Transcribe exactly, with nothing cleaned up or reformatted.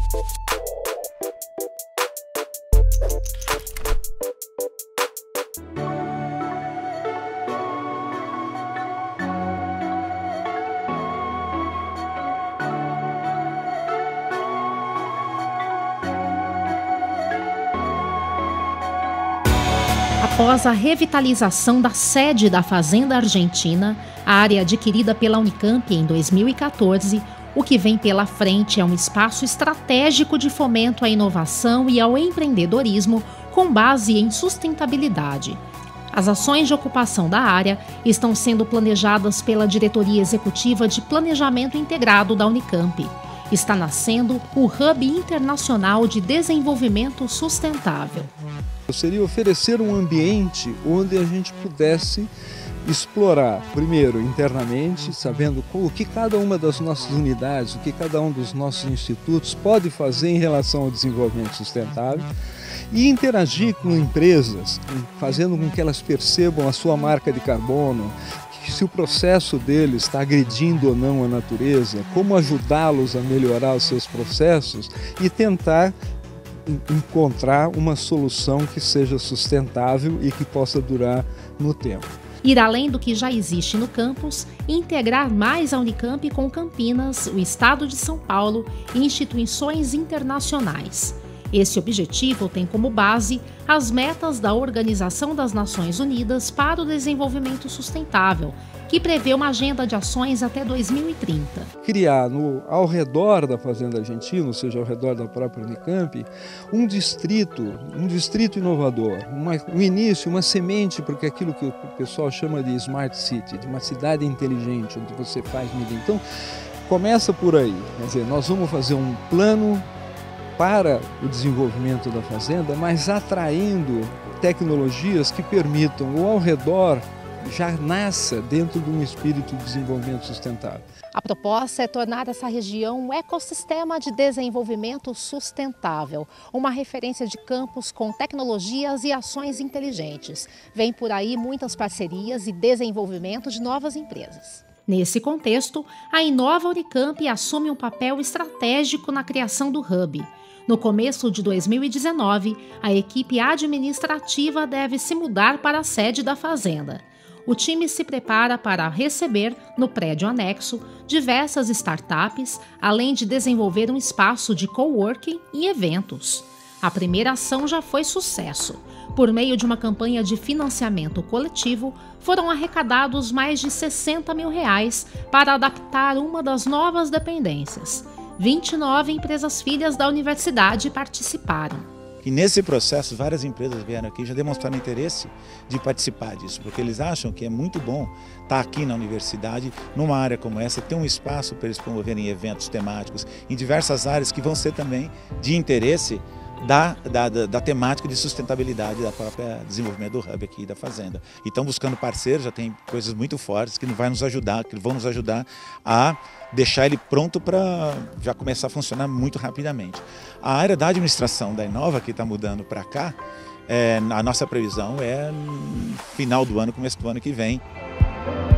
Após a revitalização da sede da Fazenda Argentina, a área adquirida pela Unicamp em dois mil e quatorze, o que vem pela frente é um espaço estratégico de fomento à inovação e ao empreendedorismo com base em sustentabilidade. As ações de ocupação da área estão sendo planejadas pela Diretoria Executiva de Planejamento Integrado da Unicamp. Está nascendo o Hub Internacional de Desenvolvimento Sustentável. Seria oferecer um ambiente onde a gente pudesse explorar, primeiro, internamente, sabendo o que cada uma das nossas unidades, o que cada um dos nossos institutos pode fazer em relação ao desenvolvimento sustentável e interagir com empresas, fazendo com que elas percebam a sua marca de carbono, se o processo deles está agredindo ou não a natureza, como ajudá-los a melhorar os seus processos e tentar encontrar uma solução que seja sustentável e que possa durar no tempo. Ir além do que já existe no campus e integrar mais a Unicamp com Campinas, o Estado de São Paulo e instituições internacionais. Esse objetivo tem como base as metas da Organização das Nações Unidas para o Desenvolvimento Sustentável, que prevê uma agenda de ações até dois mil e trinta. Criar no, ao redor da Fazenda Argentina, ou seja, ao redor da própria Unicamp, um distrito, um distrito inovador, uma, um início, uma semente, porque aquilo que o pessoal chama de Smart City, de uma cidade inteligente, onde você faz medida. Então, começa por aí, quer dizer, nós vamos fazer um plano para o desenvolvimento da fazenda, mas atraindo tecnologias que permitam o ao redor já nasça dentro de um espírito de desenvolvimento sustentável. A proposta é tornar essa região um ecossistema de desenvolvimento sustentável, uma referência de campus com tecnologias e ações inteligentes. Vem por aí muitas parcerias e desenvolvimento de novas empresas. Nesse contexto, a Inova Unicamp assume um papel estratégico na criação do Hub. No começo de dois mil e dezenove, a equipe administrativa deve se mudar para a sede da Fazenda. O time se prepara para receber, no prédio anexo, diversas startups, além de desenvolver um espaço de coworking e eventos. A primeira ação já foi sucesso. Por meio de uma campanha de financiamento coletivo, foram arrecadados mais de sessenta mil reais para adaptar uma das novas dependências. vinte e nove empresas filhas da universidade participaram. E nesse processo, várias empresas vieram aqui e já demonstraram interesse de participar disso, porque eles acham que é muito bom estar aqui na universidade, numa área como essa, ter um espaço para eles promoverem eventos temáticos em diversas áreas que vão ser também de interesse Da, da, da temática de sustentabilidade da própria desenvolvimento do Hub aqui da Fazenda. E estão buscando parceiros, já tem coisas muito fortes que vai nos ajudar, que vão nos ajudar a deixar ele pronto para já começar a funcionar muito rapidamente. A área da administração da Inova, que está mudando para cá, é, a nossa previsão é no final do ano, começo do ano que vem.